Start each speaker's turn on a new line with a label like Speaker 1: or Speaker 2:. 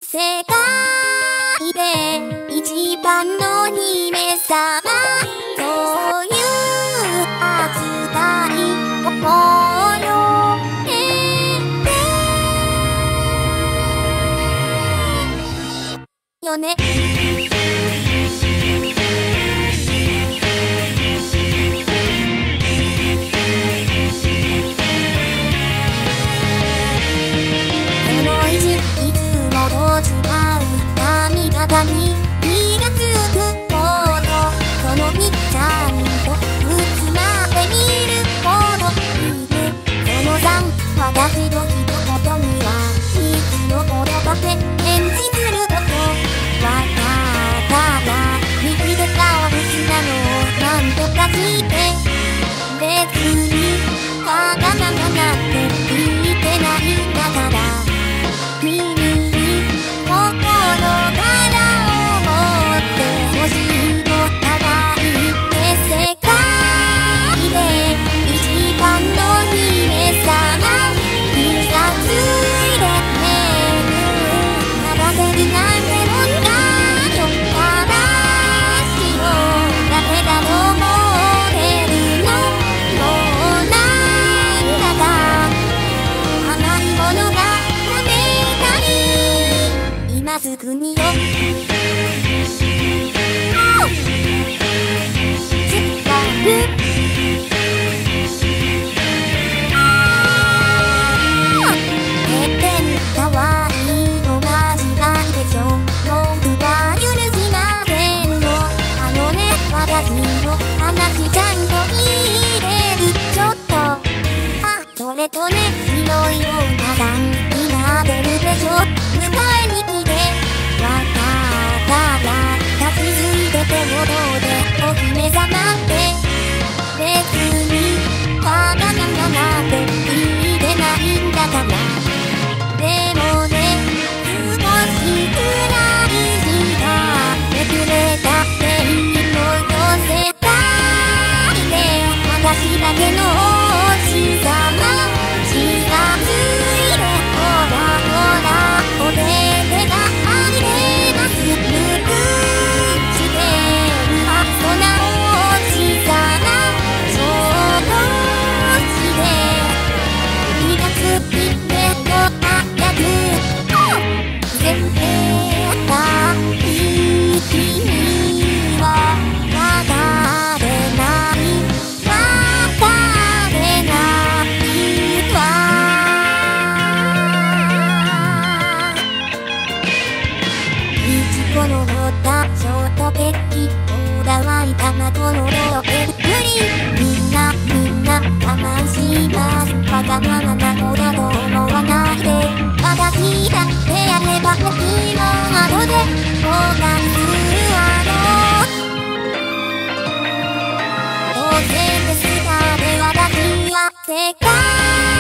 Speaker 1: 世界で一番の姫様、そういう扱い心よね。に気がつくほど、その日ちゃんとうつまで見るほどいる。その3、私の一言にはいつのことだって返事すること。わかったら見つけたお虫なのをなんとかして、別にわがままなんて言ってないんだから、君に心がすぐによそれとね、白いような段になれるでしょ。迎えに来てわかったら立ちついててもどうでお姫様って別にわがままなんて言ってないんだから。でもね、少しくらいしためくれたっていいのよ。世界で私だけの王子様、このったショートケーキ、こだわり卵のローケプリン、みんな我慢します。わがままな子だと思わないで、私だってやれば今後で後悔するわろう。当然ですがで私は世界